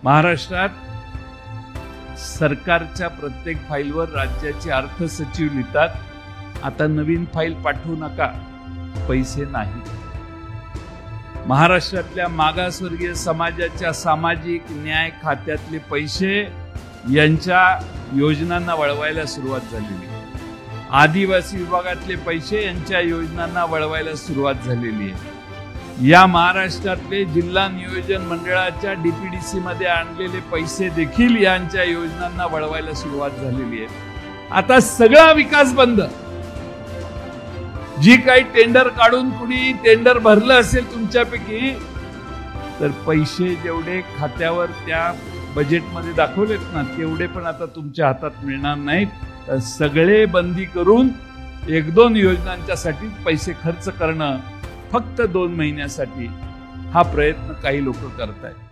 महाराष्ट्रात सरकारच्या प्रत्येक फाईलवर राज्याचे अर्थ सचिव लिहितात, आता नवीन फाईल पाठवू नका, पैसे नाही। महाराष्ट्रातल्या मागासवर्गीय समाजाच्या सामाजिक न्याय खात्यातले पैसे यांच्या योजनांना वळवायला सुरुवात झालेली आहे। आदिवासी विभागातले पैसे यांच्या योजनांना वळवायला सुरुवात झालेली आहे। या महाराष्ट्रातले जिल्हा नियोजन मंडळाच्या डीपीडीसी मध्ये आणलेले पैसे देखील यांच्या योजनांना वळवायला सुरुवात झालेली आहे। आता सगळा विकास बंद। जी काही टेंडर काढून कुणी टेंडर भरलं असेल तुमच्यापैकी, तर पैसे जेवढे खात्यावर त्या बजेटमध्ये दाखवलेत ना, तेवढे पण आता तुमच्या हातात मिळणार नाहीत। तर सगळे बंदी करून 1-2 योजनांच्यासाठी पैसे खर्च करणं फक्त 2 महिन्यासाठी, हा प्रयत्न काही लोक करतायत।